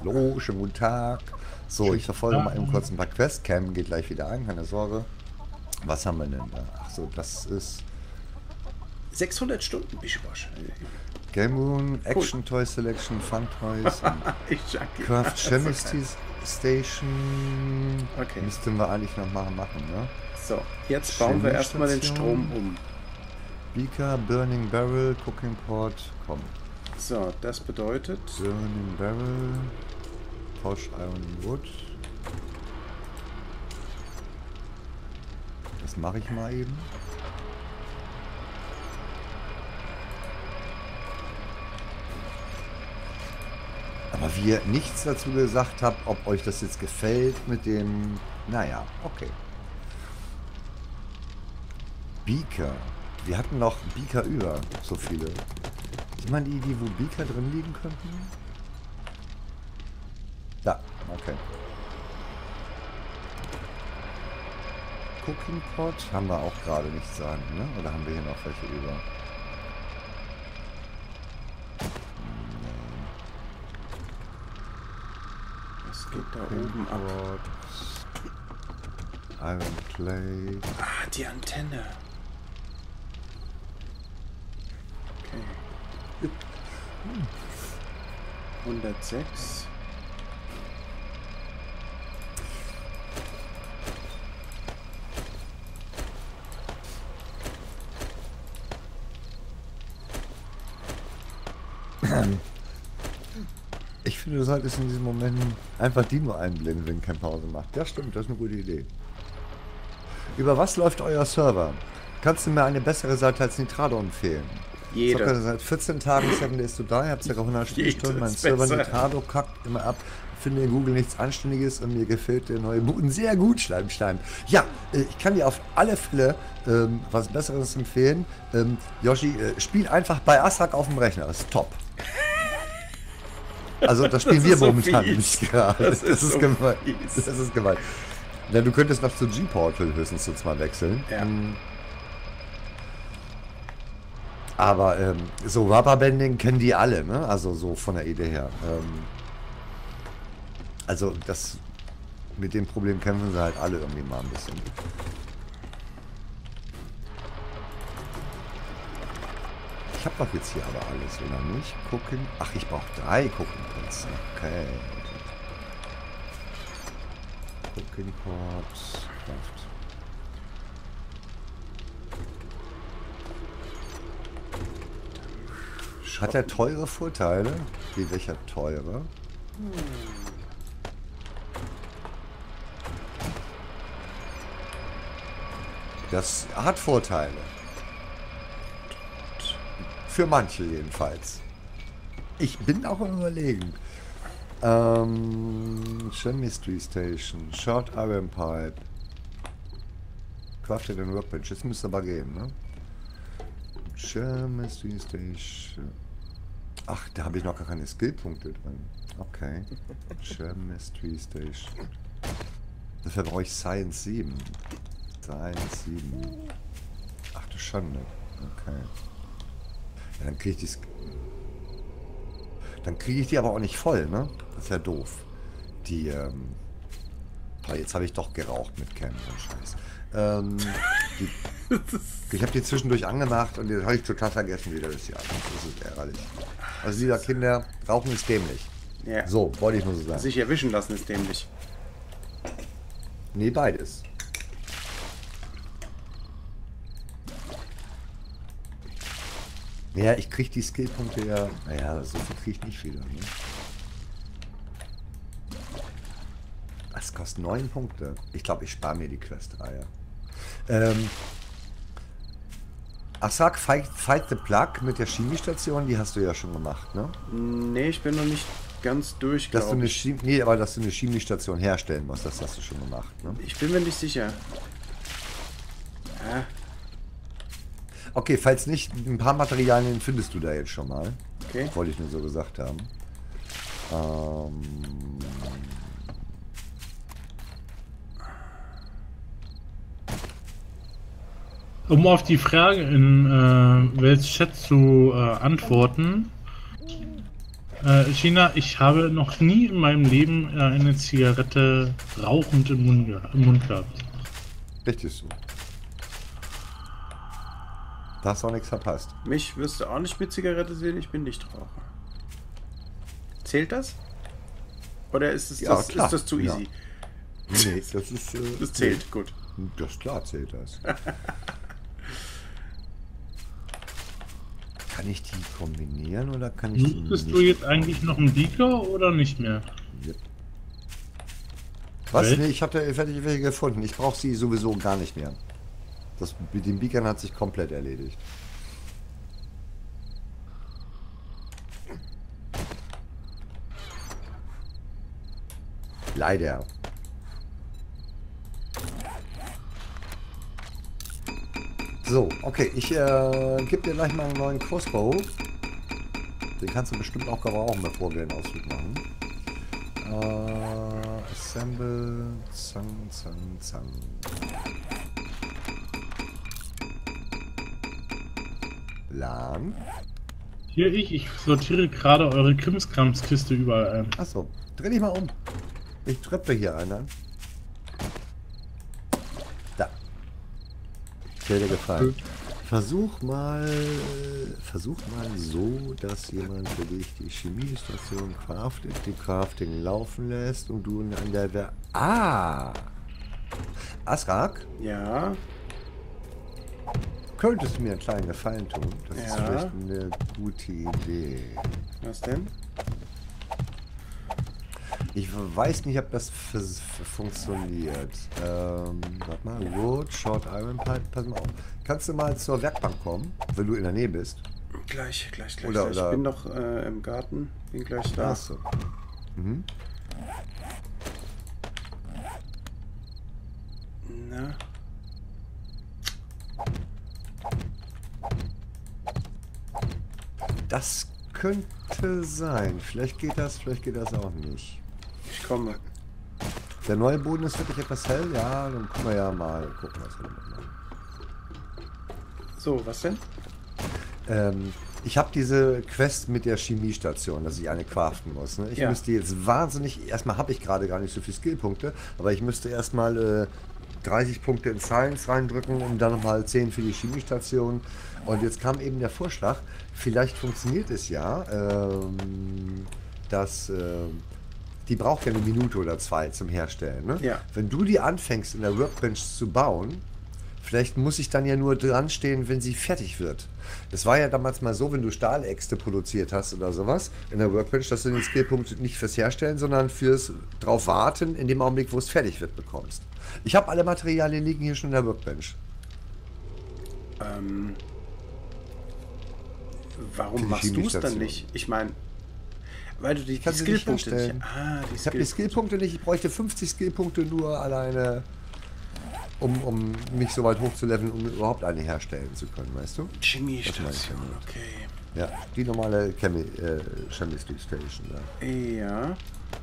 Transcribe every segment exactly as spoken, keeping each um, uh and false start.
Hallo, schönen guten Tag. So, ich verfolge mal eben kurz ein paar Quests. Cam geht gleich wieder ein, keine Sorge. Was haben wir denn da? Achso, das ist sechshundert Stunden Bischbosch. Game Room, Action cool. Toy Selection, Fun Toys, Craft Chemistry Station. Okay. Müssten wir eigentlich noch mal machen, ne? So, jetzt bauen wir erstmal den Strom um. Beaker, Burning Barrel, Cooking Pot, komm. So, das bedeutet... Burning Barrel, Posh Iron Wood. Das mache ich mal eben. Aber wie ihr nichts dazu gesagt habt, ob euch das jetzt gefällt mit dem... Naja, okay. Beaker. Wir hatten noch Beaker über, so viele. Sieht man die, die wo Beaker drin liegen könnten? Da, okay. Cooking Pot haben wir auch gerade nicht sagen, ne? Oder haben wir hier noch welche über? Was geht da oben ab? Iron Clay. Ah, die Antenne. Okay. hundertsechs. Ich finde, du solltest in diesem Moment einfach die nur einblenden, wenn kein Pause macht. Ja, stimmt, das ist eine gute Idee. Über was läuft euer Server? Kannst du mir eine bessere Seite als Nitrado empfehlen? Jede. Zocker seit vierzehn Tagen, seven days to die, hab ca. hundert Spielstunden, mein Server Nitrado kackt immer ab, finde in Google nichts Anständiges und mir gefällt der neue Boden sehr gut, Schleimstein. Ja, ich kann dir auf alle Fälle ähm, was Besseres empfehlen. Ähm, Yoshi, äh, spiel einfach bei Asrak auf dem Rechner, das ist top. Also das spielen das wir so momentan fies. Nicht gerade. Das, das ist, ist so gemein. Fies. Das ist gemein. Ja, du könntest noch zu G-Portal höchstens jetzt mal wechseln. Ja. Aber ähm, so Rubberbanding kennen die alle, ne? Also so von der Idee her. Ähm, also das mit dem Problem kämpfen sie halt alle irgendwie mal ein bisschen. Ich habe doch jetzt hier aber alles, oder nicht? Gucken. Ach, ich brauche drei Gucken-Pots. Okay. Gucken-Pots. Kraft. Hat er teure Vorteile? Wie welcher teure? Das hat Vorteile. Für manche jedenfalls. Ich bin auch am Überlegen. Ähm, Chemistry Station, Short Iron Pipe, Crafted and Workbench. Jetzt müsste aber gehen, ne? Chemistry Station. Ach, da habe ich noch gar keine Skillpunkte drin. Okay. Chemistry Station. Dafür brauche ich Science sieben. Science sieben. Ach du Schande. Okay. Ja, dann kriege ich die... Dann kriege ich die aber auch nicht voll, ne? Das ist ja doof. Die, ähm... Oh, jetzt habe ich doch geraucht mit Cam, so Scheiß. Ähm, die, ich habe die zwischendurch angemacht und jetzt habe ich total vergessen, wie das ist. Ja, das ist ärgerlich. Also, lieber Kinder, Rauchen ist dämlich. Ja. So, wollte ich nur so sagen. Sich erwischen lassen ist dämlich. Nee, beides. Ja, ich kriege die Skillpunkte ja... Naja, so viel kriege ich nicht wieder. Ne? Das kostet neun Punkte. Ich glaube, ich spare mir die Questreihe. Ähm... Asrak, Fight, Fight the Plug mit der Chemiestation, die hast du ja schon gemacht, ne? Nee, ich bin noch nicht ganz durch, dass du eine Chemie, nee, aber dass du eine Chemiestation herstellen musst, das hast du schon gemacht, ne? Ich bin mir nicht sicher. Ja. Okay, falls nicht, ein paar Materialien findest du da jetzt schon mal. Okay. Wollte ich nur so gesagt haben. Ähm... Um auf die Frage in äh, Welts Chat zu äh, antworten, Äh, China, ich habe noch nie in meinem Leben äh, eine Zigarette rauchend im Mund, ge im Mund gehabt. Richtig so. Da hast du auch nichts verpasst. Mich wirst du auch nicht mit Zigarette sehen, ich bin Nichtraucher. Zählt das? Oder ist, es Ja, das, klar. ist das zu Ja. easy? Nee, das ist... Äh, Das zählt, gut. Das klar zählt das. Kann ich die kombinieren oder kann ich die Suchtest nicht? du jetzt eigentlich noch einen Beaker oder nicht mehr? Yep. Was? Welt? Nee, ich habe da fertig welche gefunden. Ich brauche sie sowieso gar nicht mehr. Das mit den Beakern hat sich komplett erledigt. Leider. So, okay, ich äh, gebe dir gleich mal einen neuen Crossbow. Den kannst du bestimmt auch gebrauchen, bevor wir den Ausflug machen. Äh, assemble, zang, zang, zang. Lan. Hier ich, ich sortiere gerade eure Krimskramskiste überall ein. Achso, dreh dich mal um. Ich treppe hier einen. Da. Dir gefallen. Versuch mal, versuch mal so, dass jemand für dich die Chemiestation craftet, die Crafting laufen lässt und du an der... Ver ah! Asrak, Ja, könntest du mir einen kleinen Gefallen tun? Das ist Ja. vielleicht eine gute Idee. was denn? Ich weiß nicht, ob das f- f- funktioniert. Ähm, warte mal. Wood, Short Iron Pipe. Pass mal auf. Kannst du mal zur Werkbank kommen, wenn du in der Nähe bist? Gleich, gleich, gleich. Oder- gleich. oder- Ich bin noch äh, im Garten, bin gleich da. Achso. Mhm. Na, Das könnte sein. Vielleicht geht das, vielleicht geht das auch nicht. ich komme. Der neue Boden ist wirklich etwas hell. Ja, dann können wir ja mal gucken, was wir damit machen. So, was denn? Ähm, ich habe diese Quest mit der Chemiestation, dass ich eine craften muss. Ne? Ich Ja. müsste jetzt wahnsinnig, erstmal habe ich gerade gar nicht so viele Skillpunkte, aber ich müsste erstmal äh, dreißig Punkte in Science reindrücken und dann nochmal zehn für die Chemiestation. Und jetzt kam eben der Vorschlag, vielleicht funktioniert es ja, ähm, dass äh, die braucht ja eine Minute oder zwei zum Herstellen. Ne? Ja. Wenn du die anfängst in der Workbench zu bauen, vielleicht muss ich dann ja nur dran stehen, wenn sie fertig wird. Das war ja damals mal so, wenn du Stahläxte produziert hast oder sowas in der Workbench, dass du den Skillpunkt nicht fürs Herstellen, sondern fürs drauf warten, in dem Augenblick, wo es fertig wird, bekommst. Ich habe alle Materialien liegen hier schon in der Workbench. Ähm, warum Für die machst du es dann Chemiestation. nicht? Ich meine, weil du die, die kann sie nicht Skillpunkte nicht... herstellen. Ah, die Ich habe die Skillpunkte. Skillpunkte nicht, ich bräuchte fünfzig Skillpunkte nur alleine, um, um mich so weit hochzuleveln, um überhaupt eine herstellen zu können, weißt du? Chemiestation, Das okay. Ja, die normale Chemi äh, Chemistry Station da. Ja.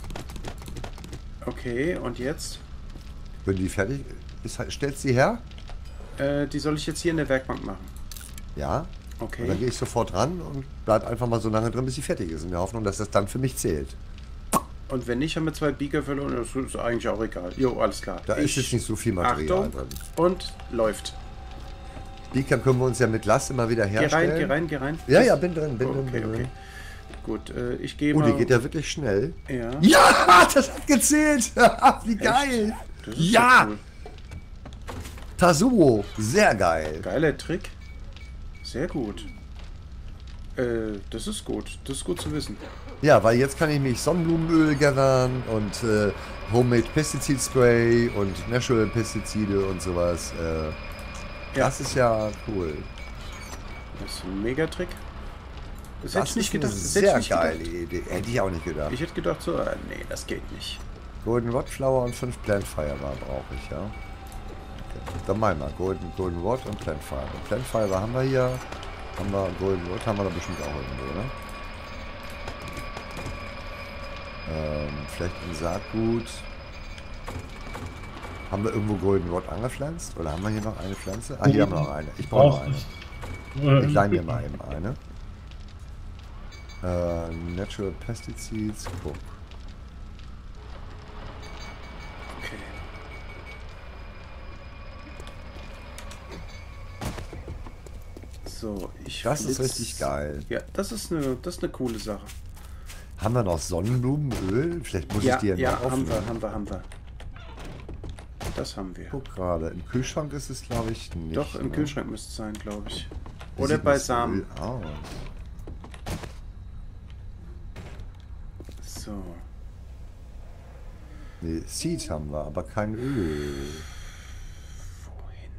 Okay, und jetzt? Wenn die fertig ist, stellst du sie her? Äh, die soll ich jetzt hier in der Werkbank machen. Ja. Okay. Und dann gehe ich sofort ran und bleib einfach mal so lange drin, bis sie fertig ist, in der Hoffnung, dass das dann für mich zählt. Und wenn nicht, haben wir zwei Beaker verloren. Das ist eigentlich auch egal. Jo, alles klar. Da ist jetzt nicht so viel Material Achtung, drin. und läuft. Beaker können wir uns ja mit Last immer wieder Geh herstellen. rein, geh rein, geh rein. Ja, ja, bin drin, bin drin, Okay, bin drin. okay. Gut, äh, ich gehe Oh, mal... die geht ja wirklich schnell. Ja. Ja, das hat gezählt. Wie geil. Das ist Ja, cool. Tasuo, sehr geil. Geiler Trick. Sehr gut. Äh, das ist gut. Das ist gut zu wissen. Ja, weil jetzt kann ich mich Sonnenblumenöl gathern und äh, Homemade Pesticide Spray und Natural Pestizide und sowas. Äh, Ja. Das ist ja cool. Das ist ein Megatrick. Das, Das hätte ich nicht ist eine gedacht. Das hätte ich sehr nicht geile gedacht. Idee. Hätte ich auch nicht gedacht. Ich hätte gedacht so, äh, nee, das geht nicht. Golden Rod Flower und fünf Plant Fiber brauche ich, ja. Okay. Dann mal mal Golden, Golden Rod und Plant Fiber. Plant Fiber haben wir hier. Haben wir Golden Rod haben wir da bestimmt auch irgendwo, ne? Ähm, vielleicht ein Saatgut. Haben wir irgendwo Golden Rod angepflanzt? Oder haben wir hier noch eine Pflanze? Ah, hier haben wir noch eine. Ich brauche noch eine. Äh, Ich leih mir mal eben eine. Äh, Natural Pesticides, guck. Okay. So, ich Das ist flitz- richtig geil. Ja, das ist eine, das ist eine coole Sache. Haben wir noch Sonnenblumenöl? Vielleicht muss Ja, ich dir ja, noch haben wir, aufnehmen. haben wir, haben wir. Das haben wir. Guck gerade. Im Kühlschrank ist es, glaube ich, nicht. Doch, im ne? Kühlschrank müsste es sein, glaube ich. Wie Oder sieht bei das Samen. Öl aus? So. Nee, Seed haben wir, aber kein Öl. Wohin?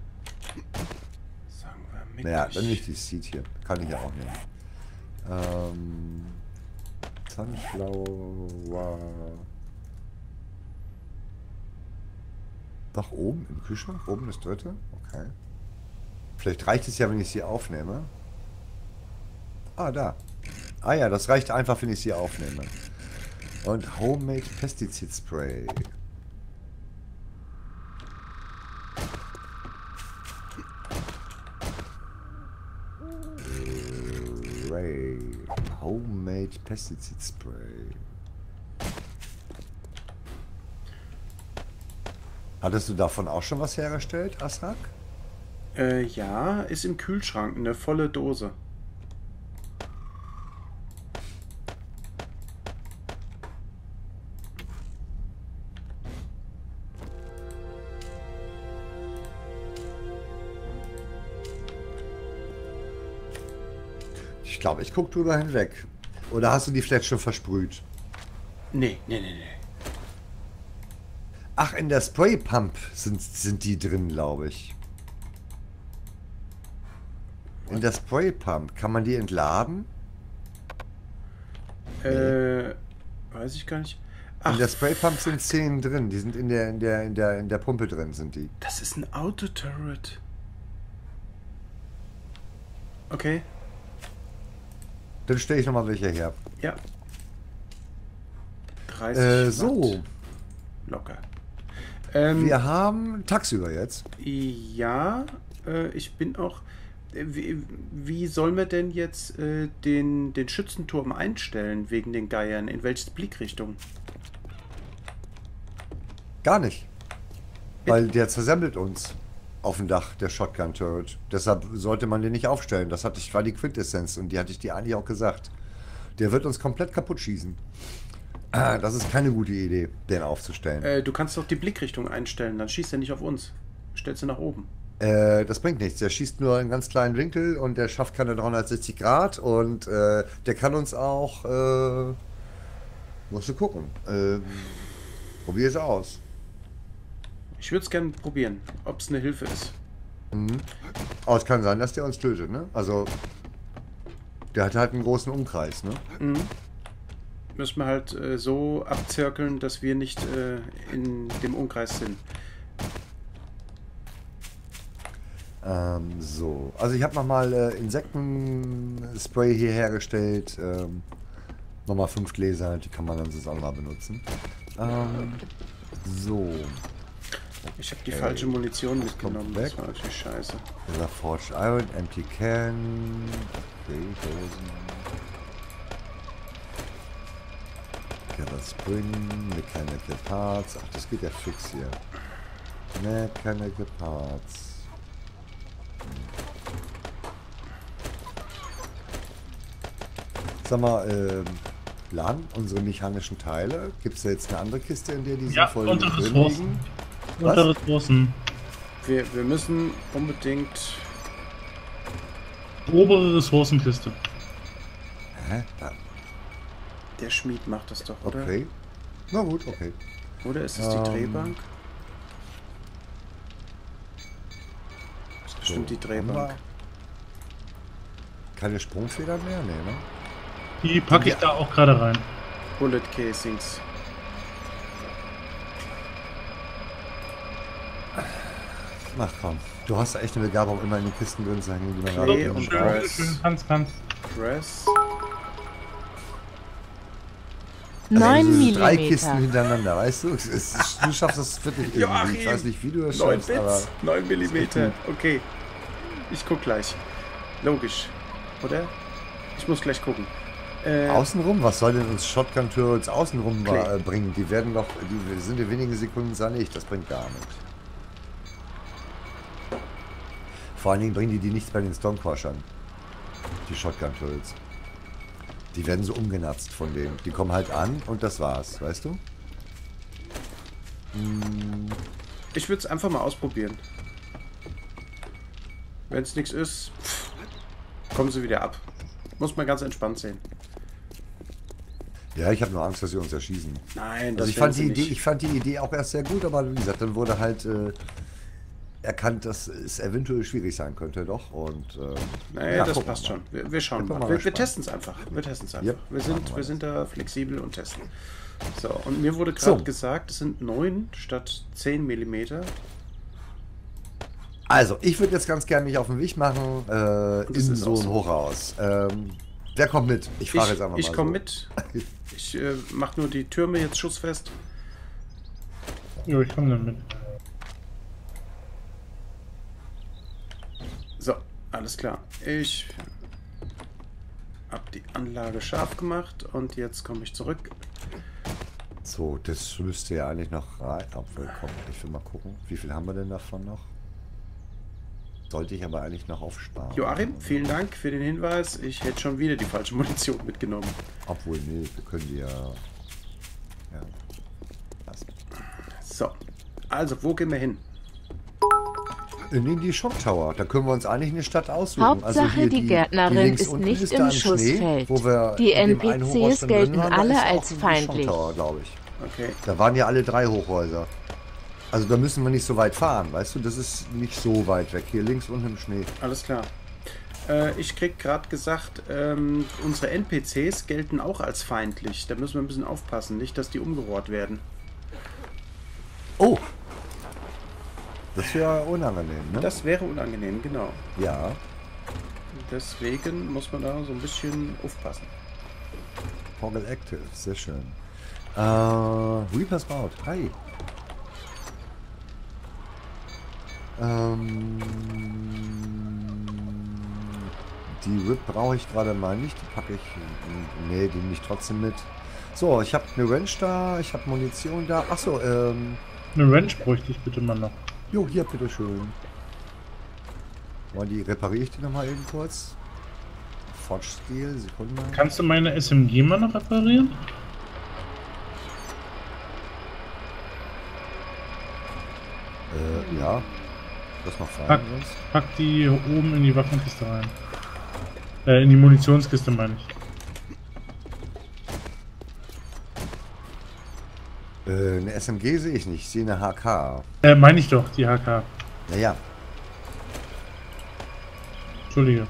Sagen wir mit. Naja, dann nicht die Seed hier. Kann ich ja auch nehmen. Ähm, Sunflower. Doch oben im Kühlschrank? Oben das dritte? Okay. Vielleicht reicht es ja, wenn ich sie aufnehme. Ah, da. Ah ja, das reicht einfach, wenn ich sie aufnehme. Und Homemade Pesticide Spray. Spray. Homemade Pesticide Spray. Hattest du davon auch schon was hergestellt, Asrak? Äh, ja, ist im Kühlschrank eine volle Dose. Ich glaube, ich gucke drüber hinweg. Oder hast du die vielleicht schon versprüht? Nee, nee, nee, nee. Ach, in der Spray Pump sind, sind die drin, glaube ich. In der Spray Pump. Kann man die entladen? Äh, weiß ich gar nicht. Ach, In der Spray Pump sind zehn drin. Die sind in der, in der, in der, in der Pumpe drin, sind die. das ist ein Autoturret. Okay, Dann stelle ich nochmal welche her. ja. dreißig Äh, so. Watt. Locker. Ähm, Wir haben tagsüber jetzt. Ja, äh, ich bin auch. äh, Wie, wie sollen wir denn jetzt äh, den, den Schützenturm einstellen wegen den Geiern? In welche Blickrichtung? Gar nicht. Weil der zersemmelt uns auf dem Dach, der Shotgun Turret. Deshalb sollte man den nicht aufstellen. Das hatte ich, war die Quintessenz und die hatte ich dir eigentlich auch gesagt. Der wird uns komplett kaputt schießen. Ah, das ist keine gute Idee, den aufzustellen. Äh, du kannst doch die Blickrichtung einstellen, dann schießt er nicht auf uns. Stellst du nach oben. Äh, das bringt nichts. Der schießt nur einen ganz kleinen Winkel und der schafft keine dreihundertsechzig Grad und äh, der kann uns auch. Äh, musst du gucken. Äh, probier es aus. Ich würde es gerne probieren, ob es eine Hilfe ist. Mhm. Aber es kann sein, dass der uns tötet, ne? Also. Der hat halt einen großen Umkreis, ne? Mhm. Müssen wir halt äh, so abzirkeln, dass wir nicht äh, in dem Umkreis sind. Ähm, so. Also ich habe nochmal äh, Insektenspray hier hergestellt. Ähm, nochmal fünf Gläser, die kann man dann sonst auch mal benutzen. Ähm, so. Ich habe die Okay. falsche Munition mitgenommen, weg. das war natürlich scheiße. Dieser Forged Iron, Empty Can. Okay, Dosen. Gather Spring, Mechanical Parts. Ach, das geht ja fix hier. Mechanical Parts. Sag mal, ähm, Lan, unsere mechanischen Teile, gibt es da jetzt eine andere Kiste, in der die Ja, sinnvoll unter drin Ressourcen. liegen? Unter Ressourcen. Wir, wir müssen unbedingt... Obere Ressourcenkiste. Hä? Ah, Der Schmied macht das doch, oder? okay. Na gut, okay. Oder ist es die Ähm, Drehbank? Das ist bestimmt So, die haben Drehbank. wir Keine Sprungfedern mehr? Nee, ne? Die packe ich da auch gerade rein. Bullet Casings. Ach komm, du hast echt eine Begabung, immer in den Kisten drin sein, die man Okay, gerade und nicht Schön. braucht. Press. Schön, kannst, kannst. Press. Also neun diese drei Kisten Millimeter. hintereinander, weißt du? Es ist, du schaffst das wirklich irgendwie. Joachim, Ich weiß nicht, wie du das neun schaffst, aber... Bits, neun Millimeter. Okay. Ich guck gleich. Logisch. Oder? Ich muss gleich gucken. Äh, Außenrum? Was soll denn uns Shotgun Turrets außenrum Clay. äh, bringen? Die werden doch, die sind in wenigen Sekunden sannig. Das bringt gar nichts. Vor allen Dingen bringen die die nichts bei den Stonecrushern. Die Shotgun Turrets. Die werden so umgenatzt von denen. Die kommen halt an und das war's, weißt du? Hm. Ich würde es einfach mal ausprobieren. Wenn es nichts ist, pff, kommen sie wieder ab. Muss man ganz entspannt sehen. Ja, ich habe nur Angst, dass sie uns erschießen. Nein, das Also ich werden fand, die sie Idee, nicht. ich fand die Idee auch erst sehr gut, aber wie gesagt, dann wurde halt äh, erkannt, dass es eventuell schwierig sein könnte doch. Und äh, Naja, ja, das gucken wir passt mal. schon. Wir, wir schauen Ich bin mal. mal Wir, wir gespannt. testen es einfach. Wir testen es einfach. Yep, wir machen sind, wir wir das. sind da flexibel und testen. So, und mir wurde gerade So. gesagt, es sind neun statt zehn Millimeter. Also, ich würde jetzt ganz gerne mich auf den Weg machen äh, das in ist so auch ein so. Hochhaus. Ähm, wer kommt mit? Ich frage Ich, jetzt einfach mal ich komme so. mit. Ich äh, mache nur die Türme jetzt schussfest. Jo, ich komme dann mit. So, alles klar. Ich habe die Anlage scharf gemacht und jetzt komme ich zurück. So, das müsste ja eigentlich noch rein. Obwohl, komm, ich will mal gucken. Wie viel haben wir denn davon noch? Sollte ich aber eigentlich noch aufsparen. Joachim, vielen Dank für den Hinweis. Ich hätte schon wieder die falsche Munition mitgenommen. Obwohl, nee, wir können die ja. Ja. Lassen. So, also wo gehen wir hin? In die Shock Tower. Da können wir uns eigentlich eine Stadt aussuchen. Hauptsache, hier die Gärtnerin links ist unten nicht da im im Schnee, Schussfeld. wo wir Die in dem einen N P Cs Hochhaus drin gelten waren, da alle ist auch als die Shock feindlich. Tower, glaube ich. Okay. Da waren ja alle drei Hochhäuser. Also da müssen wir nicht so weit fahren, weißt du? Das ist nicht so weit weg. Hier links unten im Schnee. Alles klar. Äh, ich krieg gerade gesagt, ähm, unsere N P Cs gelten auch als feindlich. Da müssen wir ein bisschen aufpassen, nicht, dass die umgerohrt werden. Oh! Das wäre unangenehm, ne? Das wäre unangenehm, genau. Ja. Deswegen muss man da so ein bisschen aufpassen. Toggle Active, sehr schön. Äh, Reaper's Bout, hi. Ähm, die Whip brauche ich gerade mal nicht. Die packe ich. Nee, die nehme ich trotzdem mit. So, ich habe eine Wrench da, ich habe Munition da. Achso, ähm. Eine Wrench bräuchte ich bitte mal noch. Jo, hier, bitteschön. Mal die repariere ich die nochmal eben kurz. Forge Steel, Sekunde. Kannst du meine S M G mal noch reparieren? Äh, ja. Das noch Pack, rein sonst. pack die oben in die Waffenkiste rein. Äh, in die Munitionskiste meine ich. Äh, eine S M G sehe ich nicht. Ich sehe eine H K. Äh, meine ich doch, die H K. Naja. Entschuldige.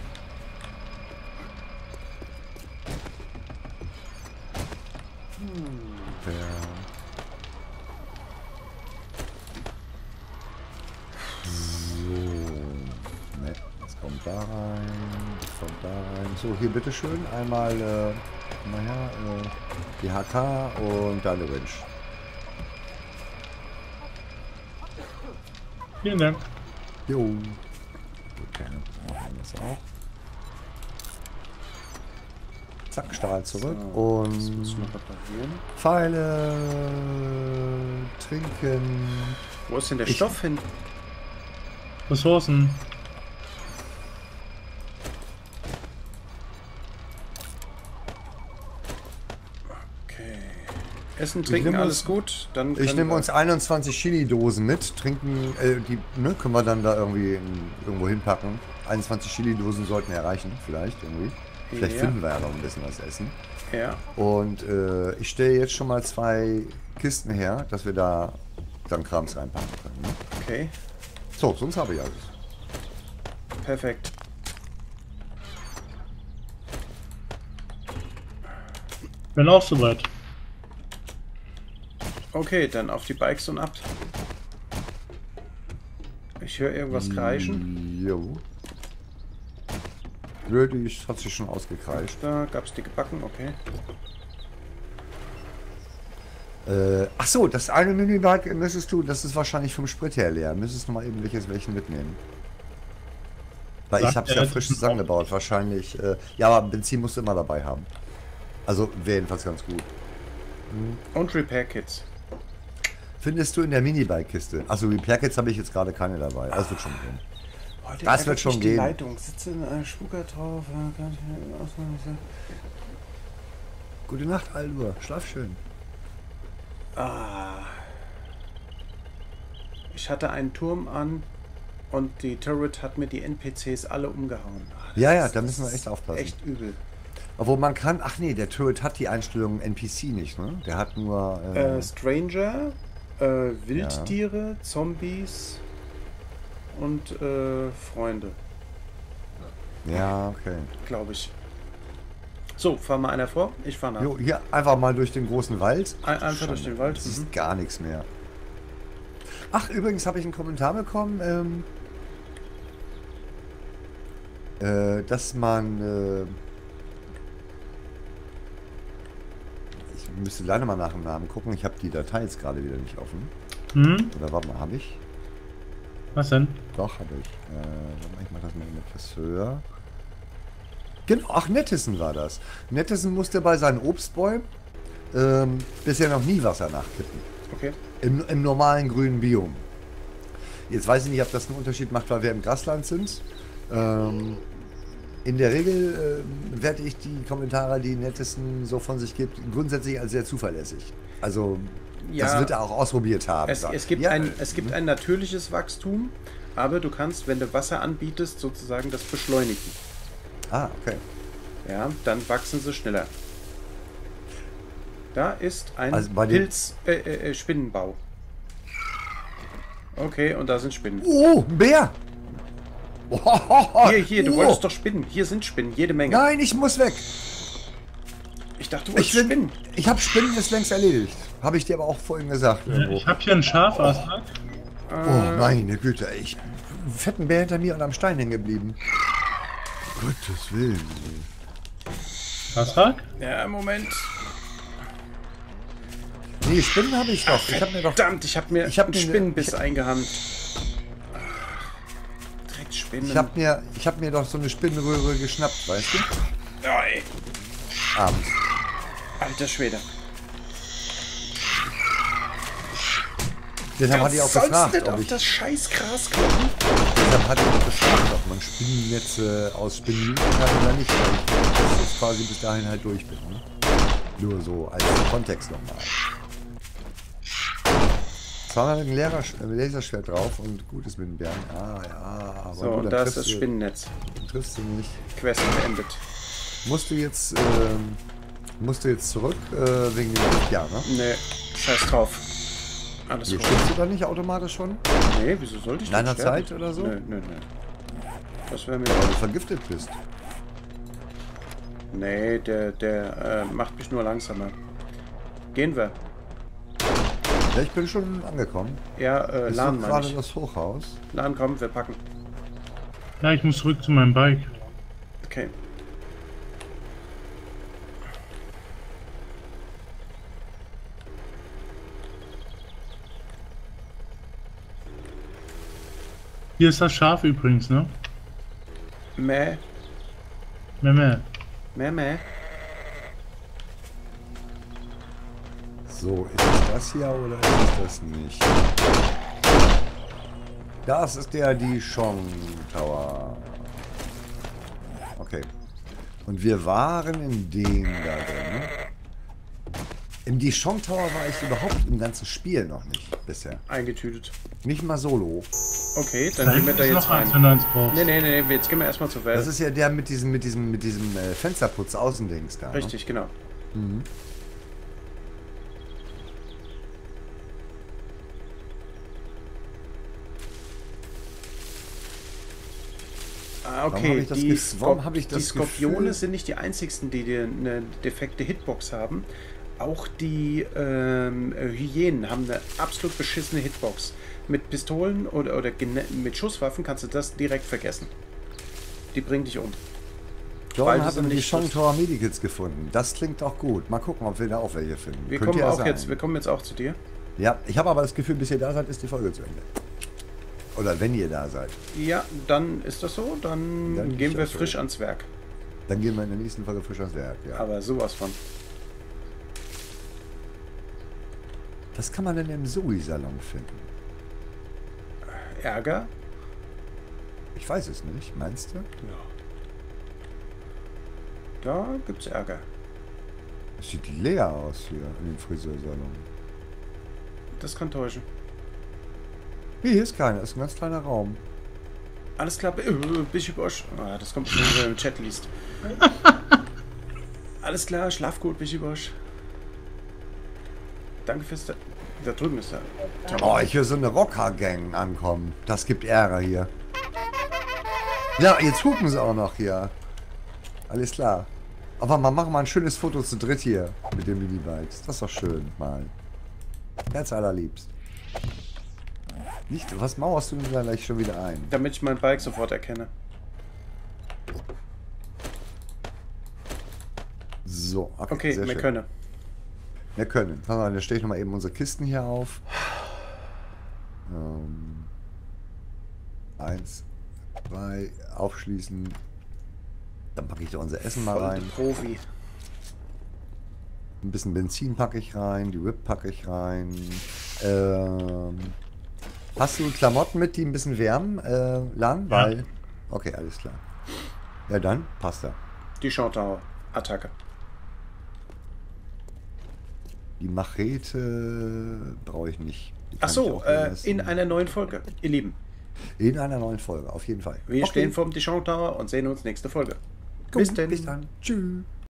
So. Ne, das kommt da rein. Das kommt da rein. So, hier bitteschön. Einmal, äh, mal her, äh, die H K und dann eine Wrench. Vielen Dank. Jo. Okay, dann haben wir das auch. Zack, Stahl zurück So, das muss und ich noch reparieren. Pfeile, trinken. Wo ist denn der Ich- Stoff hin? Ressourcen. Okay. Essen, trinken, nehme alles uns- gut. Dann Ich können nehme wir- uns einundzwanzig Chili-Dosen mit. Trinken, äh, die ne, können wir dann da irgendwie in, irgendwo hinpacken. einundzwanzig Chili-Dosen sollten erreichen, vielleicht irgendwie. Vielleicht Ja. finden wir ja noch ein bisschen was essen. Ja, Und äh, ich stelle jetzt schon mal zwei Kisten her, dass wir da dann Krams reinpacken können. Ne? okay. So, sonst habe ich alles. Perfekt. Bin auch soweit. Okay, dann auf die Bikes und ab. Ich höre irgendwas kreischen. Jo. Nö, die ist- hat sich schon ausgekreischt. Da gab es dicke Backen, okay. Äh, ach so, das eine Minibike müsstest du, das ist wahrscheinlich vom Sprit her leer. Müsstest du mal eben welches welchen mitnehmen. Weil ich habe es ja frisch zusammengebaut. Wahrscheinlich. Äh, ja, aber Benzin musst du immer dabei haben. Also wäre jedenfalls ganz gut. Hm. Und Repair-Kits. Findest du in der Minibike-Kiste? Also Repair-Kits habe ich jetzt gerade keine dabei. Das wird schon gehen. Heute das wird schon gehen. Leitung. Sitze in einem Spucker drauf. Gute Nacht, Aldur. Schlaf schön. Ah. Ich hatte einen Turm an und die Turret hat mir die N P Cs alle umgehauen. Ach, ja, ja, da müssen wir echt aufpassen. Echt übel. Obwohl man kann, ach nee, der Turret hat die Einstellung N P C nicht, ne? Der hat nur... Äh, äh, Stranger, äh, Wildtiere, ja. Zombies und äh, Freunde. Ja, okay. Glaube ich. So, fahr mal einer vor, ich fahr nach. Jo, hier einfach mal durch den großen Wald. Ein, einfach Schande. durch den Wald. Das ist mhm. gar nichts mehr. Ach, übrigens habe ich einen Kommentar bekommen, ähm, äh, dass man, äh, ich müsste leider mal nach dem Namen gucken, ich habe die Datei jetzt gerade wieder nicht offen. Hm? Oder warte mal, habe ich? Was denn? Doch, habe ich. Äh, ich mache das mal etwas höher. Genau, ach, Nettesen war das. Nettesen musste bei seinen Obstbäumen ähm, bisher noch nie Wasser nachkippen. Okay. Im, Im normalen grünen Biom. Jetzt weiß ich nicht, ob das einen Unterschied macht, weil wir im Grasland sind. Ähm, in der Regel äh, werte ich die Kommentare, die Nettesten so von sich gibt, grundsätzlich als sehr zuverlässig. Also, ja, das wird er auch ausprobiert haben. Es, es, gibt, ja, ein, es gibt ein natürliches Wachstum, aber du kannst, wenn du Wasser anbietest, sozusagen das beschleunigen. Ah, okay. Ja, dann wachsen sie schneller. Da ist ein also Pilz, äh, äh, Spinnenbau. Okay, und da sind Spinnen. Oh, ein Bär! Hier, hier, du oh. wolltest doch Spinnen. Hier sind Spinnen, jede Menge. Nein, ich muss weg. Ich dachte, du wolltest ich Spinnen. Ich habe Spinnen jetzt längst erledigt. Habe ich dir aber auch vorhin gesagt. Ja, ich habe hier ein Schaf, Astrid. Oh, oh, meine Güte. Ich einen fetten Bär hinter mir und am Stein hängen geblieben. Gottes Willen. Astrid? Ja, Moment. Nee, Spinnen habe ich doch. Ach, ich hab mir doch. Verdammt, ich habe mir ich hab einen mir, Spinnenbiss ich, eingehandelt. Dreckspinnen. Ich habe mir, ich hab mir doch so eine Spinnenröhre geschnappt, weißt du? Ja, ey. Abends. Alter Schwede. Deshalb hatte ich auch gefragt, nicht ob auf ich das scheiß Gras kommen. Deshalb hatte ich auch gefragt, ob man Spinnennetze aus Spinnen kann oder nicht. Weil ich jetzt quasi bis dahin halt durch bin. Ne? Nur so als Kontext nochmal. Zwar ein Laserschwert drauf und gut ist mit dem Bären. Ah ja, aber so, und da ist das Spinnennetz. Du triffst du nicht. Quest beendet. Musst du jetzt, ähm, musst du jetzt zurück äh, wegen dem Licht? Ja, ne? Nee, scheiß drauf. Alles gut. Stirbst du da nicht automatisch schon? Nee, wieso sollte ich in einer Zeit oder so? Nö, nö, nö. Das wäre mir. Weil du vergiftet bist. Nee, der, der äh, macht mich nur langsamer. Gehen wir. Ja, ich bin schon angekommen. Ja, äh, laden wir. Gerade das Hochhaus. Laden, komm, wir packen. Ja, ich muss zurück zu meinem Bike. Okay. Hier ist das Schaf übrigens, ne? Mäh. Mäh, mäh. Mäh, mäh. So, ist es das hier oder ist es das nicht? Das ist der Dijon Tower. Okay. Und wir waren in dem da drin. Im Dijon Tower war ich überhaupt im ganzen Spiel noch nicht bisher. Eingetütet. Nicht mal solo. Okay, dann gehen wir da jetzt noch rein. Eins, wenn du eins brauchst. Nee, nee, nee, jetzt gehen wir erstmal zur Welt. Das ist ja der mit diesem, mit diesem, mit diesem äh, Fensterputz Außendings da. Richtig, ne? Genau. Mhm. Ah, okay, hab die, das Warum hab ich das die Skorpione Gefühl? sind nicht die einzigsten, die eine defekte Hitbox haben. Auch die ähm, Hyänen haben eine absolut beschissene Hitbox. Mit Pistolen oder, oder mit Schusswaffen kannst du das direkt vergessen. Die bringen dich um. Jordan hat die Dijon Tower Medikits gefunden. Das klingt auch gut. Mal gucken, ob wir da auch welche finden. Wir, kommen, auch jetzt, wir kommen jetzt auch zu dir. Ja, ich habe aber das Gefühl, bis ihr da seid, ist die Folge zu Ende. Oder wenn ihr da seid. Ja, dann ist das so. Dann, dann gehen wir frisch so. ans Werk. Dann gehen wir in der nächsten Folge frisch ans Werk, ja. Aber sowas von. Was kann man denn im Zoe-Salon finden? Ärger? Ich weiß es nicht. Meinst du? Ja. Da gibt's Ärger. Es sieht leer aus hier in dem Friseursalon. Das kann täuschen. Hier, hier ist keiner. Das ist ein ganz kleiner Raum. Alles klar. Äh, Bishop Osh. Ah, das kommt, wenn du im Chat liest. Alles klar. Schlaf gut, Bishop Osh. Danke fürs... Da, da drüben ist er. Oh, ich höre so eine Rocker-Gang ankommen. Das gibt Ärger hier. Ja, jetzt hupen sie auch noch hier. Alles klar. Aber mal machen wir ein schönes Foto zu dritt hier mit den Minibikes. Das ist doch schön, mal. Herz allerliebst. Nicht, was mauerst du denn da gleich schon wieder ein? Damit ich mein Bike sofort erkenne. So, okay, okay sehr wir schön. können. Wir können. Dann stelle ich nochmal eben unsere Kisten hier auf. Ähm, eins, zwei, aufschließen. Dann packe ich da unser Essen mal rein. Profi. Ein bisschen Benzin packe ich rein, die Whip packe ich rein. Ähm, hast du Klamotten mit, die ein bisschen wärmen, äh, Lan? Weil. Ja. Okay, alles klar. Ja, dann passt er. Die Chantal Attacke. Die Machete brauche ich nicht. Ach so, äh, in einer neuen Folge, ihr Lieben. In einer neuen Folge, auf jeden Fall. Wir okay. stehen vorm Dijon Tower und sehen uns nächste Folge. Gut, bis dann. Bis dann. Tschüss.